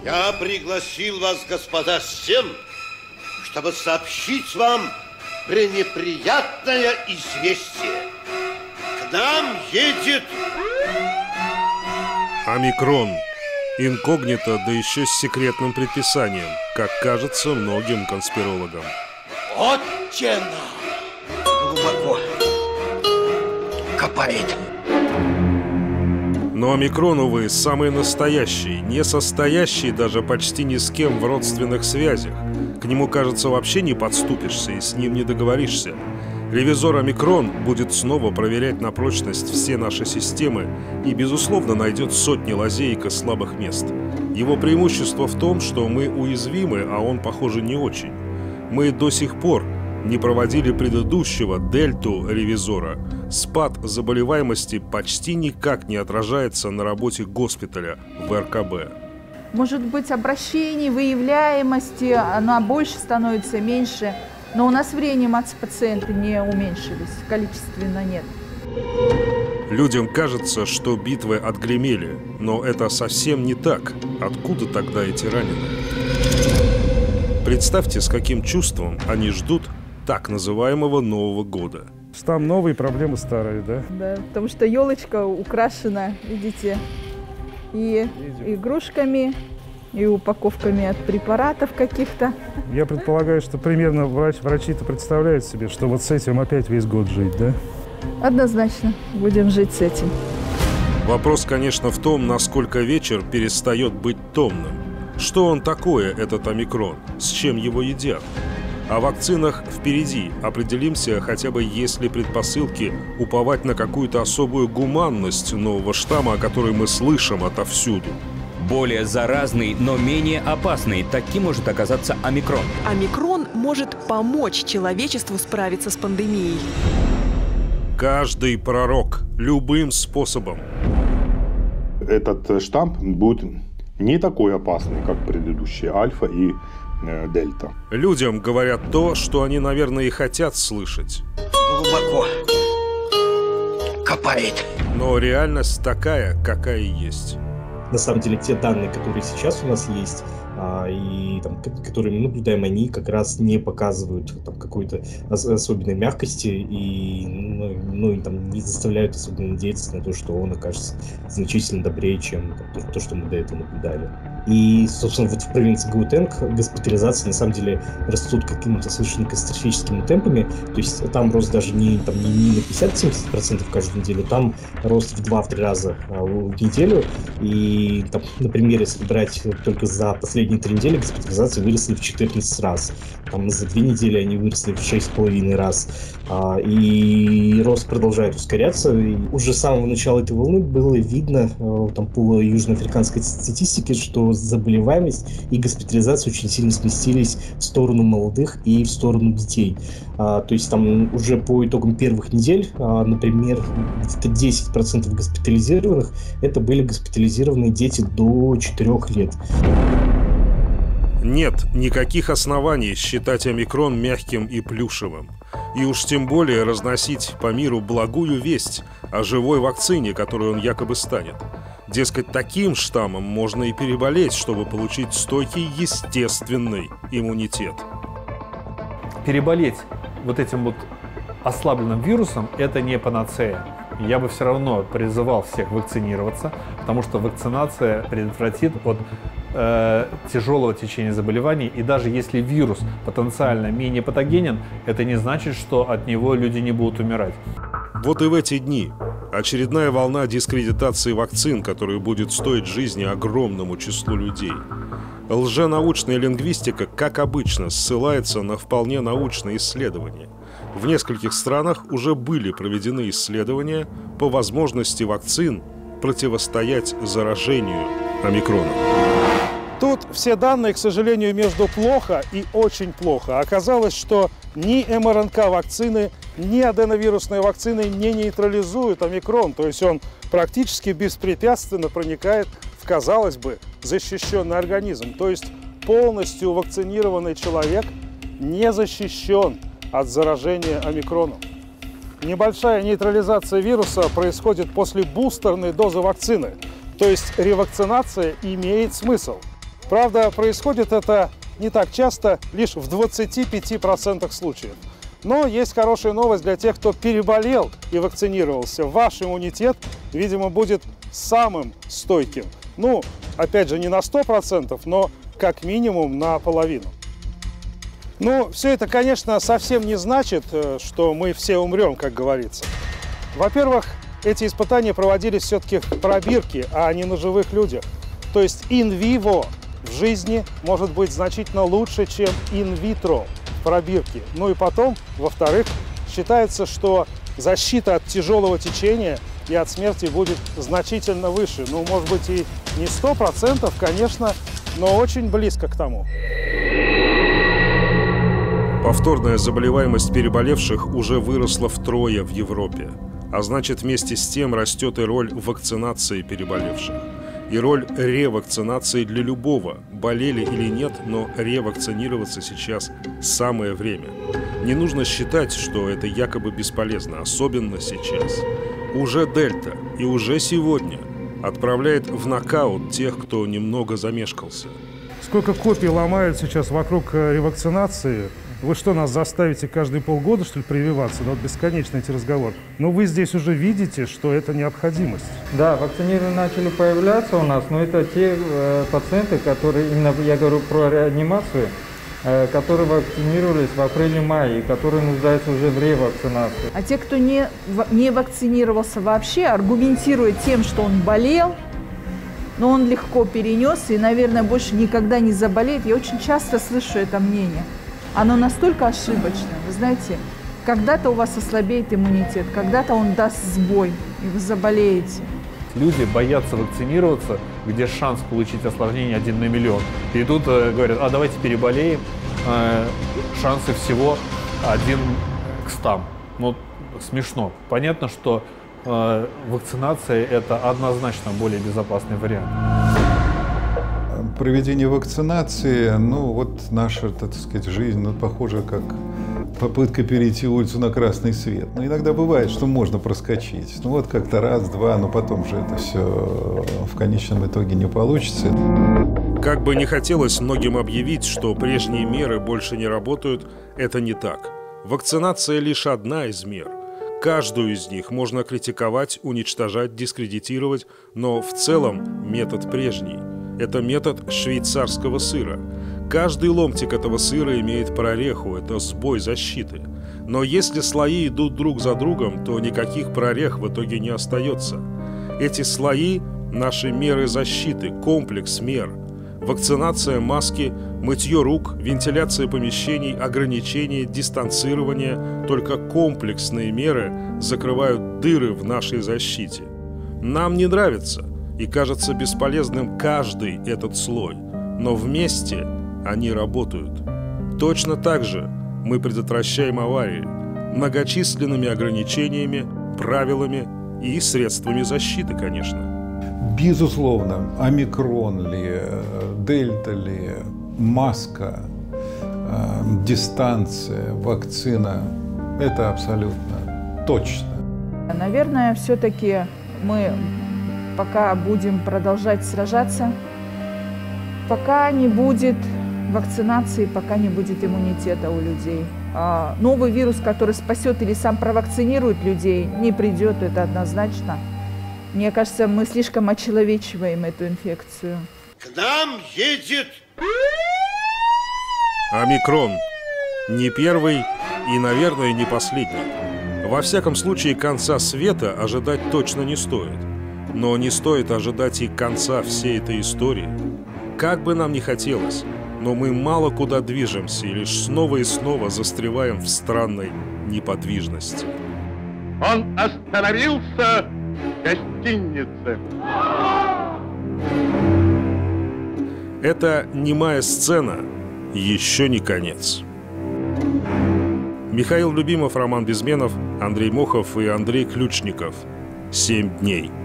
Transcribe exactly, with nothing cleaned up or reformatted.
Я пригласил вас, господа, с тем, чтобы сообщить вам пренеприятное известие. К нам едет... Омикрон. Инкогнито, да еще с секретным предписанием, как кажется многим конспирологам. Отче наш! Глубоко копает. Но омикрон, увы, самый настоящий, не состоящий даже почти ни с кем в родственных связях. К нему, кажется, вообще не подступишься и с ним не договоришься. Ревизор омикрон будет снова проверять на прочность все наши системы и, безусловно, найдет сотни лазеек и слабых мест. Его преимущество в том, что мы уязвимы, а он, похоже, не очень. Мы до сих пор не проводили предыдущего дельту ревизора. Спад заболеваемости почти никак не отражается на работе госпиталя в эр ка бэ. Может быть, обращений, выявляемости, она больше становится, меньше. Но у нас в реанимации пациенты не уменьшились, количественно нет. Людям кажется, что битвы отгремели, но это совсем не так. Откуда тогда эти раненые? Представьте, с каким чувством они ждут так называемого Нового года. Там новые, проблемы старые, да? Да, потому что елочка украшена, видите, и игрушками, и упаковками от препаратов каких-то. Я предполагаю, что примерно врач, врачи-то представляют себе, что вот с этим опять весь год жить, да? Однозначно будем жить с этим. Вопрос, конечно, в том, насколько вечер перестает быть томным. Что он такое, этот омикрон? С чем его едят? О вакцинах впереди. Определимся, хотя бы если предпосылки уповать на какую-то особую гуманность нового штамма, о которой мы слышим отовсюду. Более заразный, но менее опасный. Таким может оказаться омикрон. Омикрон может помочь человечеству справиться с пандемией. Каждый пророк любым способом. Этот штамм будет не такой опасный, как предыдущие альфа и э, дельта. Людям говорят то, что они, наверное, и хотят слышать. Глубоко копает. Но реальность такая, какая есть. На самом деле, те данные, которые сейчас у нас есть, а, и там, которые мы наблюдаем, они как раз не показывают там, какой-то ос- особенной мягкости и ну, ну, и, там, не заставляют особенно надеяться на то, что он окажется значительно добрее, чем там, то, что мы до этого наблюдали. И, собственно, вот в провинции Гаутенг госпитализации на самом деле растут какими-то совершенно катастрофическими темпами. То есть там рост даже не, там, не, не на пятьдесят-семьдесят процентов каждую неделю, там рост в два-три раза а, в неделю. И, там, например, если брать только за последние три недели, госпитализации выросли в четырнадцать раз. Там, за две недели они выросли в шесть с половиной раз. А, и рост продолжает ускоряться. И уже с самого начала этой волны было видно а, там, по южноафриканской статистике, что заболеваемость и госпитализация очень сильно сместились в сторону молодых и в сторону детей. А, то есть там уже по итогам первых недель, а, например, где-то десять процентов госпитализированных это были госпитализированные дети до четырёх лет. Нет никаких оснований считать омикрон мягким и плюшевым. И уж тем более разносить по миру благую весть о живой вакцине, которой он якобы станет. Дескать, таким штаммом можно и переболеть, чтобы получить стойкий естественный иммунитет. Переболеть вот этим вот ослабленным вирусом – это не панацея. Я бы все равно призывал всех вакцинироваться, потому что вакцинация предотвратит от э, тяжелого течения заболеваний. И даже если вирус потенциально менее патогенен, это не значит, что от него люди не будут умирать. Вот и в эти дни очередная волна дискредитации вакцин, которая будет стоить жизни огромному числу людей. Лженаучная лингвистика, как обычно, ссылается на вполне научные исследования. В нескольких странах уже были проведены исследования по возможности вакцин противостоять заражению омикроном. Тут все данные, к сожалению, между плохо и очень плохо. Оказалось, что ни эм эр эн ка-вакцины, ни аденовирусные вакцины не нейтрализуют омикрон. То есть он практически беспрепятственно проникает в, казалось бы, защищенный организм. То есть полностью вакцинированный человек не защищен от заражения омикроном. Небольшая нейтрализация вируса происходит после бустерной дозы вакцины. То есть ревакцинация имеет смысл. Правда, происходит это не так часто, лишь в двадцати пяти процентах случаев. Но есть хорошая новость для тех, кто переболел и вакцинировался. Ваш иммунитет, видимо, будет самым стойким. Ну, опять же, не на сто процентов, но как минимум наполовину. Ну, все это, конечно, совсем не значит, что мы все умрем, как говорится. Во-первых, эти испытания проводились все-таки в пробирке, а не на живых людях. То есть ин-виво в жизни может быть значительно лучше, чем ин-витро в пробирке. Ну и потом, во-вторых, считается, что защита от тяжелого течения и от смерти будет значительно выше. Ну, может быть, и не сто процентов, конечно, но очень близко к тому. Повторная заболеваемость переболевших уже выросла втрое в Европе. А значит, вместе с тем растет и роль вакцинации переболевших. И роль ревакцинации для любого, болели или нет, но ревакцинироваться сейчас самое время. Не нужно считать, что это якобы бесполезно, особенно сейчас. Уже Дельта и уже сегодня отправляет в нокаут тех, кто немного замешкался. Сколько копий ломают сейчас вокруг ревакцинации? Вы что, нас заставите каждые полгода, что ли, прививаться? Да, вот бесконечный эти разговоры. Но вы здесь уже видите, что это необходимость. Да, вакцинированные начали появляться у нас, но это те э, пациенты, которые, именно я говорю про реанимацию, э, которые вакцинировались в апреле-мае, и которые нуждаются уже в ревакцинации. А те, кто не, не вакцинировался вообще, аргументируя тем, что он болел, но он легко перенес и, наверное, больше никогда не заболеет. Я очень часто слышу это мнение. Оно настолько ошибочно. Вы знаете, когда-то у вас ослабеет иммунитет, когда-то он даст сбой, и вы заболеете. Люди боятся вакцинироваться, где шанс получить осложнение один на миллион. И тут э, говорят, а давайте переболеем, э, шансы всего один к стам. Ну, смешно. Понятно, что э, вакцинация – это однозначно более безопасный вариант. Проведение вакцинации, ну вот наша, так сказать, жизнь, ну, похоже, как попытка перейти улицу на красный свет. Но иногда бывает, что можно проскочить. Ну вот как-то раз, два, но потом же это все в конечном итоге не получится. Как бы не хотелось многим объявить, что прежние меры больше не работают, это не так. Вакцинация лишь одна из мер. Каждую из них можно критиковать, уничтожать, дискредитировать, но в целом метод прежний. Это метод швейцарского сыра. Каждый ломтик этого сыра имеет прореху, это сбой защиты. Но если слои идут друг за другом, то никаких прорех в итоге не остается. Эти слои – наши меры защиты, комплекс мер. Вакцинация, маски, мытье рук, вентиляция помещений, ограничения, дистанцирование – только комплексные меры закрывают дыры в нашей защите. Нам не нравится и кажется бесполезным каждый этот слой, но вместе они работают. Точно так же мы предотвращаем аварии многочисленными ограничениями, правилами и средствами защиты, конечно. Безусловно, омикрон ли, дельта ли, маска, дистанция, вакцина – это абсолютно точно. Наверное, все-таки мы пока будем продолжать сражаться, пока не будет вакцинации, пока не будет иммунитета у людей. А новый вирус, который спасет или сам провакцинирует людей, не придет, это однозначно. Мне кажется, мы слишком очеловечиваем эту инфекцию. К нам едет Омикрон. Не первый и, наверное, не последний. Во всяком случае, конца света ожидать точно не стоит. Но не стоит ожидать и конца всей этой истории. Как бы нам ни хотелось, но мы мало куда движемся и лишь снова и снова застреваем в странной неподвижности. Он остановился в гостинице. Это немая сцена, еще не конец. Михаил Любимов, Роман Безменов, Андрей Мохов и Андрей Ключников. «Семь дней».